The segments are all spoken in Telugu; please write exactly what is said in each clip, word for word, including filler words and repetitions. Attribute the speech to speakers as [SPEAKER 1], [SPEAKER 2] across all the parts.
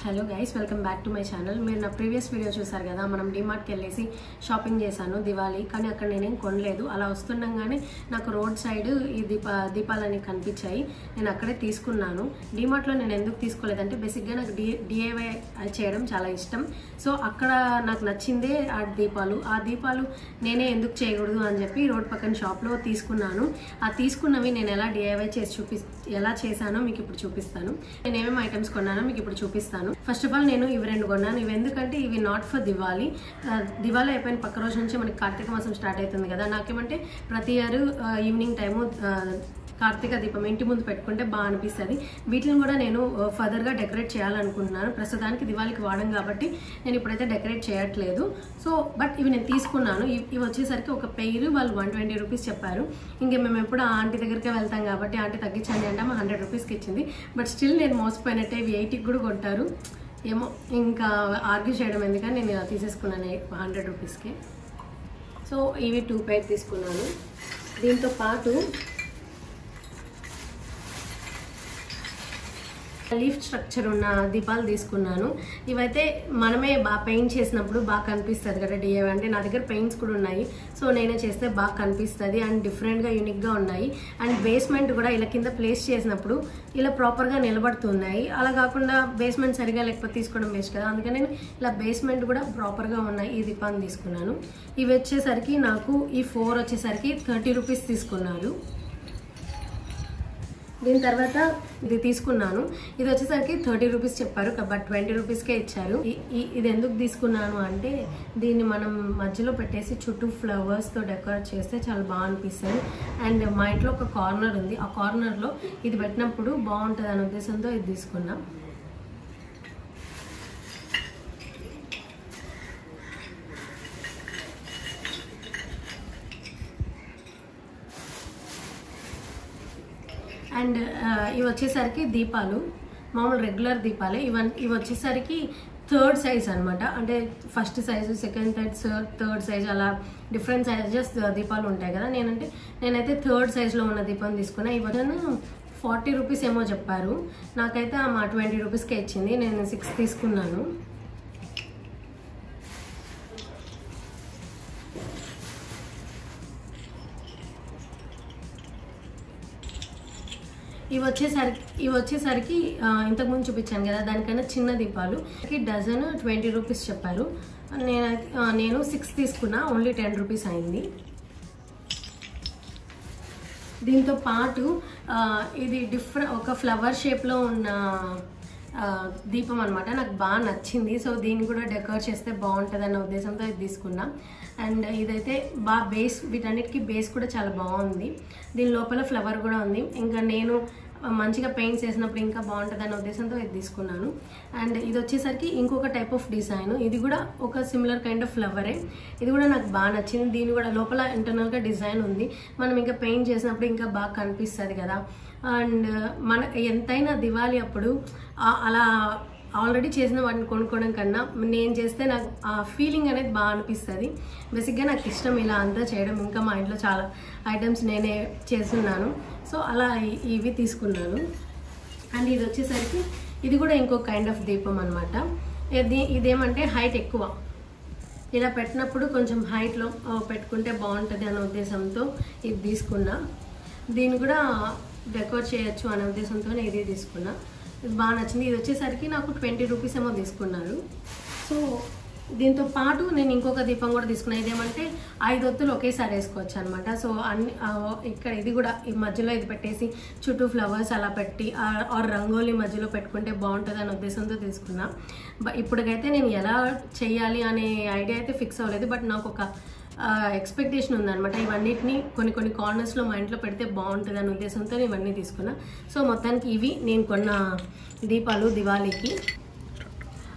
[SPEAKER 1] Hello guys welcome back to my channel. మీరు నా ప్రీవియస్ వీడియో చూసారు కదా, మనం డిమార్ట్కి వెళ్ళేసి షాపింగ్ చేశాను దివాళీ. కానీ అక్కడ నేనేం కొనలేదు. అలా వస్తుండగానే నాకు రోడ్ సైడ్ ఈ దీప దీపాలని కనిపించాయి. నేను అక్కడే తీసుకున్నాను. డిమార్ట్లో నేను ఎందుకు తీసుకోలేదంటే బేసిక్గా నాకు డి డిఐవై చేయడం చాలా ఇష్టం. సో అక్కడ నాకు నచ్చిందే ఆ దీపాలు. ఆ దీపాలు నేనే ఎందుకు చేయకూడదు అని చెప్పి రోడ్ పక్కన షాప్లో తీసుకున్నాను. ఆ తీసుకున్నవి నేను ఎలా డిఐవై చేసి చూపి ఎలా చేశానో మీకు ఇప్పుడు చూపిస్తాను. నేను ఏమేమి ఐటమ్స్ కొన్నానో మీకు ఇప్పుడు చూపిస్తాను. ఫస్ట్ ఆఫ్ ఆల్ నేను ఇవి రెండు కొన్నాను. ఇవి ఎందుకంటే ఇవి నాట్ ఫర్ దివాళీ. దివాళీ అయిపోయిన పక్క రోజు నుంచి మనకి కార్తీక మాసం స్టార్ట్ అవుతుంది కదా. నాకేమంటే ప్రతి ఇయర్ ఈవినింగ్ టైము కార్తీక దీపం ఇంటి ముందు పెట్టుకుంటే బాగా అనిపిస్తుంది. వీటిని కూడా నేను ఫర్దర్గా డెకరేట్ చేయాలనుకుంటున్నాను. ప్రస్తుతానికి దివాళీకి వాడడం కాబట్టి నేను ఇప్పుడైతే డెకరేట్ చేయట్లేదు. సో బట్ ఇవి నేను తీసుకున్నాను. ఇవి వచ్చేసరికి ఒక పెయిర్ వాళ్ళు వన్ ట్వంటీ రూపీస్ చెప్పారు. ఇంకా మేము ఎప్పుడు ఆ ఆంటీ దగ్గరికే వెళ్తాం కాబట్టి ఆంటీ తగ్గించండి అంటే మా హండ్రెడ్ రూపీస్కి ఇచ్చింది. బట్ స్టిల్ నేను మోసపోయినట్టే ఇవి ఎయిటీకి కూడా కొంటారు. ఏమో ఇంకా ఆర్గ్యూ చేయడం ఎందుకని నేను ఇలా తీసేసుకున్నాను హండ్రెడ్ రూపీస్కి. సో ఇవి టూ పెయిర్ తీసుకున్నాను. దీంతో పాటు లీఫ్ స్ట్రక్చర్ ఉన్న దీపాలు తీసుకున్నాను. ఇవైతే మనమే బాగా పెయింట్ చేసినప్పుడు బాగా కనిపిస్తుంది కదా డిఐవై అంటే. నా దగ్గర పెయింట్స్ కూడా ఉన్నాయి. సో నేనే చేస్తే బాగా కనిపిస్తుంది అండ్ డిఫరెంట్గా యూనిక్గా ఉన్నాయి. అండ్ బేస్మెంట్ కూడా ఇలా కింద ప్లేస్ చేసినప్పుడు ఇలా ప్రాపర్గా నిలబడుతున్నాయి. అలా కాకుండా బేస్మెంట్ సరిగా లేకపోతే తీసుకోవడం వేస్ట్ కదా. అందుకని నేను ఇలా బేస్మెంట్ కూడా ప్రాపర్గా ఉన్నాయి ఈ దీపాన్ని తీసుకున్నాను. ఇవి వచ్చేసరికి నాకు ఈ ఫోర్ వచ్చేసరికి థర్టీ రూపీస్ తీసుకున్నారు. దీని తర్వాత ఇది తీసుకున్నాను. ఇది వచ్చేసరికి థర్టీ రూపీస్ చెప్పారు బట్ ట్వంటీ రూపీస్కే ఇచ్చారు. ఇది ఎందుకు తీసుకున్నాను అంటే దీన్ని మనం మధ్యలో పెట్టేసి చుట్టూ ఫ్లవర్స్తో డెకరేట్ చేస్తే చాలా బాగా అనిపిస్తుంది. అండ్ మా ఇంట్లో ఒక కార్నర్ ఉంది. ఆ కార్నర్లో ఇది పెట్టినప్పుడు బాగుంటుంది అనే ఉద్దేశంతో ఇది తీసుకున్నాం. అండ్ ఇవి వచ్చేసరికి దీపాలు మామూలు రెగ్యులర్ దీపాలే. ఇవన్ ఇవి వచ్చేసరికి థర్డ్ సైజ్ అనమాట. అంటే first size, second third third size అలా డిఫరెంట్ సైజెస్ దీపాలు ఉంటాయి కదా. నేనంటే నేనైతే థర్డ్ సైజ్లో ఉన్న దీపం తీసుకున్నా. ఇవన్నీ ఫార్టీ రూపీస్ ఏమో చెప్పారు. నాకైతే మా ట్వంటీ రూపీస్కే ఇచ్చింది. నేను సిక్స్ తీసుకున్నాను. ఇవి వచ్చేసరికి ఇవి వచ్చేసరికి ఇంతకుముందు చూపించాను కదా దానికన్నా చిన్న దీపాలు. డజన్ ట్వంటీ రూపీస్ చెప్పారు. నేను నేను సిక్స్ తీసుకున్నా. ఓన్లీ టెన్ రూపీస్ అయింది. దీంతో పాటు ఇది డిఫరెంట్ ఒక ఫ్లవర్ షేప్లో ఉన్న దీపం అనమాట. నాకు బాగా నచ్చింది. సో దీన్ని కూడా డెకరేట్ చేస్తే బాగుంటుంది అన్న ఉద్దేశంతో ఇది తీసుకున్నా. అండ్ ఇదైతే బాగా బేస్ వీటన్నిటికీ బేస్ కూడా చాలా బాగుంది. దీని లోపల ఫ్లవర్ కూడా ఉంది. ఇంకా నేను మంచిగా పెయింట్స్ వేసినప్పుడు ఇంకా బాగుంటుంది అన్న ఉద్దేశంతో ఇది తీసుకున్నాను. అండ్ ఇది వచ్చేసరికి ఇంకొక టైప్ ఆఫ్ డిజైన్. ఇది కూడా ఒక సిమిలర్ కైండ్ ఆఫ్ ఫ్లవరే. ఇది కూడా నాకు బాగా నచ్చింది. దీని కూడా లోపల ఇంటర్నల్గా డిజైన్ ఉంది. మనం ఇంకా పెయింట్ చేసినప్పుడు ఇంకా బాగా కనిపిస్తుంది కదా. అండ్ మన ఎంతైనా దివాళీ అప్పుడు అలా ఆల్రెడీ చేసిన వాటిని కొనుక్కోవడం కన్నా నేను చేస్తే నాకు ఆ ఫీలింగ్ అనేది బాగా అనిపిస్తుంది. బేసిక్గా నాకు ఇష్టం ఇలా అంతా చేయడం. ఇంకా మా ఇంట్లో చాలా ఐటమ్స్ నేనే చేస్తున్నాను. సో అలా ఇవి తీసుకున్నాను. అండ్ ఇది వచ్చేసరికి ఇది కూడా ఇంకో కైండ్ ఆఫ్ దీపం అనమాట. ఇది ఇదేమంటే హైట్ ఎక్కువ. ఇలా పెట్టినప్పుడు కొంచెం హైట్లో పెట్టుకుంటే బాగుంటుంది అనే ఉద్దేశంతో ఇది తీసుకున్నా. దీన్ని కూడా డెకరేట్ చేయొచ్చు అనే ఉద్దేశంతో ఇది తీసుకున్నా. ఇది బాగా నచ్చింది. ఇది వచ్చేసరికి నాకు ట్వంటీ రూపీస్ ఏమో తీసుకున్నారు. సో దీంతో పాటు నేను ఇంకొక దీపం కూడా తీసుకున్నాను. ఇదేమంటే ఐదు ఒత్తులు ఒకేసారి వేసుకోవచ్చు అనమాట. సో అన్ని ఇక్కడ ఇది కూడా ఈ మధ్యలో ఇది పెట్టేసి చుట్టూ ఫ్లవర్స్ అలా పెట్టి ఆర్ రంగోలీ మధ్యలో పెట్టుకుంటే బాగుంటుంది అనే ఉద్దేశంతో తీసుకున్నా. ఇప్పటికైతే నేను ఎలా చేయాలి అనే ఐడియా అయితే ఫిక్స్ అవ్వలేదు. బట్ నాకు ఒక ఎక్స్పెక్టేషన్ ఉందనమాట. ఇవన్నిటిని కొన్ని కొన్ని కార్నర్స్లో మా ఇంట్లో పెడితే బాగుంటుంది అనే ఉద్దేశంతో ఇవన్నీ తీసుకున్నా. సో మొత్తానికి ఇవి నేను కొన్న దీపాలు దివాళీకి.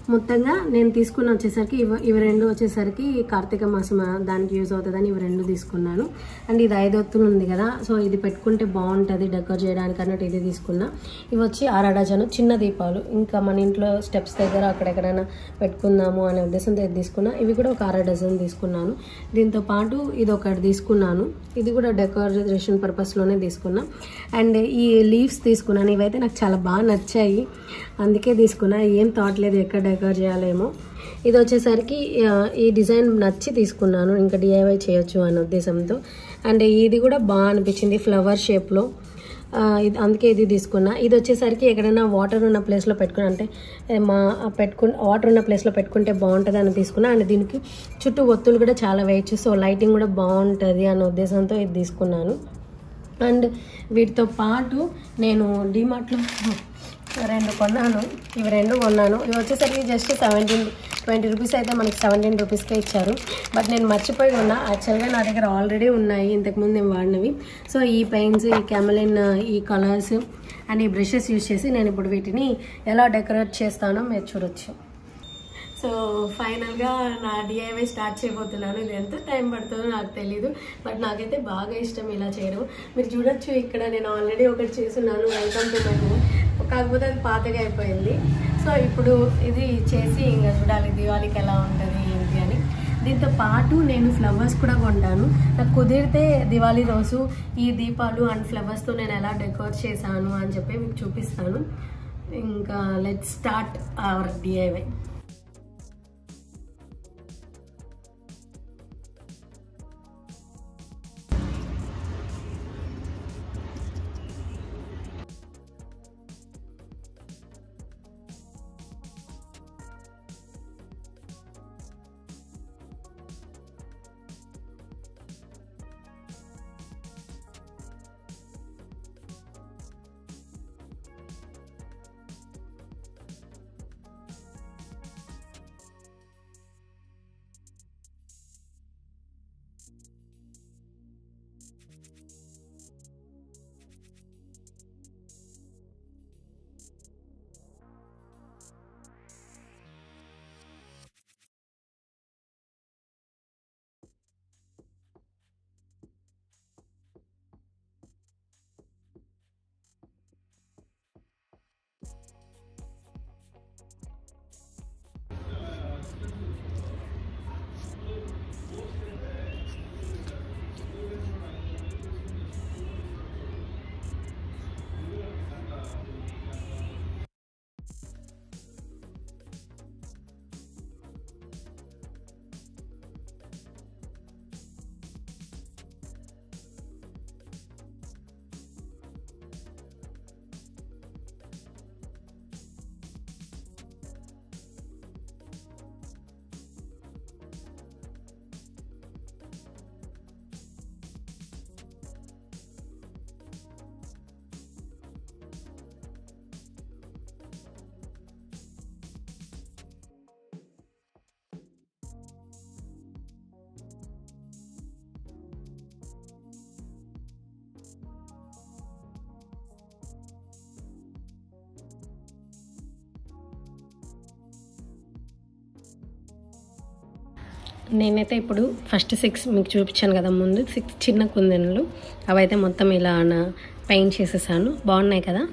[SPEAKER 1] మొత్తంగా నేను తీసుకున్న వచ్చేసరికి ఇవి ఇవి రెండు వచ్చేసరికి కార్తీక మాసం దానికి యూజ్ అవుతుందని ఇవి రెండు తీసుకున్నాను. అండ్ ఇది ఐదు ఒత్తులు ఉంది కదా, సో ఇది పెట్టుకుంటే బాగుంటుంది డెకర్ చేయడానికి అన్నట్టు ఇది తీసుకున్నా. ఇవి వచ్చి ఆరు డజను చిన్న దీపాలు, ఇంకా మన ఇంట్లో స్టెప్స్ దగ్గర అక్కడెక్కడైనా పెట్టుకుందాము అనే ఉద్దేశంతో ఇది తీసుకున్నా. ఇవి కూడా ఒక అర డజన్ తీసుకున్నాను. దీంతో పాటు ఇది ఒకటి తీసుకున్నాను, ఇది కూడా డెకరేషన్ పర్పస్లోనే తీసుకున్నా. అండ్ ఈ లీవ్స్ తీసుకున్నాను, ఇవైతే నాకు చాలా బాగా నచ్చాయి అందుకే తీసుకున్నా. ఏం థాట్ లేదు ఎక్కడ డెకర్ చేయాలేమో. ఇది వచ్చేసరికి ఈ డిజైన్ నచ్చి తీసుకున్నాను, ఇంకా డిఐవై చేయొచ్చు అనే ఉద్దేశంతో. అండ్ ఇది కూడా బాగా అనిపించింది ఫ్లవర్ షేప్లో, ఇది అందుకే ఇది తీసుకున్నా. ఇది వచ్చేసరికి ఎక్కడైనా వాటర్ ఉన్న ప్లేస్లో పెట్టుకున్నా, అంటే మా పెట్టుకు వాటర్ ఉన్న ప్లేస్లో పెట్టుకుంటే బాగుంటుంది అని తీసుకున్నా. అండ్ దీనికి చుట్టూ ఒత్తులు కూడా చాలా వేయచ్చు, సో లైటింగ్ కూడా బాగుంటుంది అనే ఉద్దేశంతో ఇది తీసుకున్నాను. అండ్ వీటితో పాటు నేను డిమార్ట్లో రెండు కొన్నాను, ఇవి రెండు కొన్నాను. ఇవి వచ్చేసరికి జస్ట్ సెవెంటీన్ ట్వంటీ రూపీస్ అయితే మనకి సెవెంటీన్ రూపీస్కే ఇచ్చారు. బట్ నేను మర్చిపోయి ఉన్నా, యాక్చువల్గా నా దగ్గర ఆల్రెడీ ఉన్నాయి ఇంతకుముందు నేను వాడినవి. సో ఈ పెయింట్స్, ఈ కెమెలిన్, ఈ కలర్స్ అండ్ ఈ బ్రషెస్ యూజ్ చేసి నేను ఇప్పుడు వీటిని ఎలా డెకరేట్ చేస్తానో మీరు చూడొచ్చు. సో ఫైనల్గా నా డిఐవై స్టార్ట్ చేయబోతున్నాను. ఇది ఎంత టైం పడుతుందో నాకు తెలీదు, బట్ నాకైతే బాగా ఇష్టం ఇలా చేయడం. మీరు చూడొచ్చు ఇక్కడ నేను ఆల్రెడీ ఒకటి చేస్తున్నాను, వెల్కమ్ టు మై హోమ్, కాకపోతే అది పాతగా అయిపోయింది. సో ఇప్పుడు ఇది చేసి ఇంకా చూడాలి దివాళీకి ఎలా ఉంటుంది ఏంటి అని. దీంతో పాటు నేను ఫ్లవర్స్ కూడా కొంటాను. నాకు కుదిరితే దివాళీ రోజు ఈ దీపాలు అండ్ ఫ్లవర్స్తో నేను ఎలా డెకరేట్ చేశాను అని చెప్పి మీకు చూపిస్తాను. ఇంకా లెట్స్ స్టార్ట్ అవర్ డిఐవై. నేనైతే ఇప్పుడు ఫస్ట్ సిక్స్ మీకు చూపించాను కదా ముందు, సిక్స్ చిన్న కుందెనలు అవైతే మొత్తం ఇలా పెయింట్ చేసేసాను. బాగున్నాయి కదా.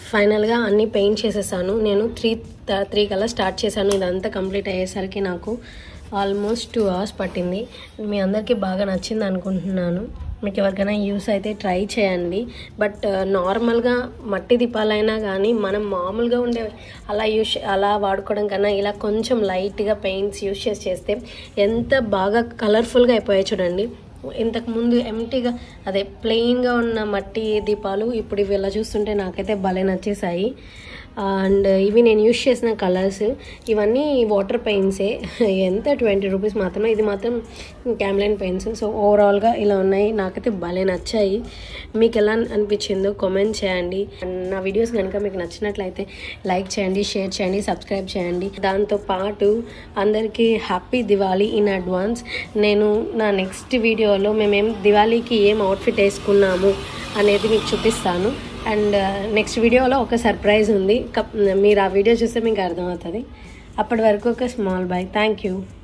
[SPEAKER 1] ఫైనల్గా అన్నీ పెయింట్ చేసేసాను. నేను త్రీ త్రీ కలర్ స్టార్ట్ చేశాను. ఇదంతా కంప్లీట్ అయ్యేసరికి నాకు ఆల్మోస్ట్ టూ అవర్స్ పట్టింది. మీ అందరికీ బాగా నచ్చింది అనుకుంటున్నాను. మీకు ఎవరికైనా యూస్ అయితే ట్రై చేయండి. బట్ నార్మల్గా మట్టి దీపాలైనా కానీ మనం మామూలుగా ఉండే అలా యూస్ అలా వాడుకోవడం కన్నా ఇలా కొంచెం లైట్గా పెయింట్స్ యూస్ చేసి చేస్తే ఎంత బాగా కలర్ఫుల్గా అయిపోయాయి చూడండి. ఇంతకుముందు ఎంటీగా అదే ప్లెయిన్గా ఉన్న మట్టి దీపాలు ఇప్పుడు ఇవి ఇలా చూస్తుంటే నాకైతే భలే నచ్చేసాయి. అండ్ ఇవి నేను యూస్ చేసిన కలర్స్ ఇవన్నీ వాటర్ పెయింట్సే. ఎంత ట్వంటీ రూపీస్ మాత్రమే. ఇది మాత్రం క్యామ్లైన్ పెయింట్స్. సో ఓవరాల్గా ఇలా ఉన్నాయి. నాకైతే భలే నచ్చాయి. మీకు ఎలా అనిపించిందో కామెంట్ చేయండి. నా వీడియోస్ కనుక మీకు నచ్చినట్లయితే లైక్ చేయండి, షేర్ చేయండి, సబ్స్క్రైబ్ చేయండి. దాంతోపాటు అందరికీ హ్యాపీ దివాళీ ఇన్ అడ్వాన్స్. నేను నా నెక్స్ట్ వీడియోలో మేమేం దివాళీకి ఏం అవుట్ఫిట్ వేసుకున్నాము అనేది మీకు చూపిస్తాను. అండ్ నెక్స్ట్ వీడియోలో ఒక సర్ప్రైజ్ ఉంది. మీరు ఆ వీడియో చూస్తే మీకు అర్థమవుతుంది. అప్పటి వరకు ఒక స్మాల్ బాయ్. Thank you.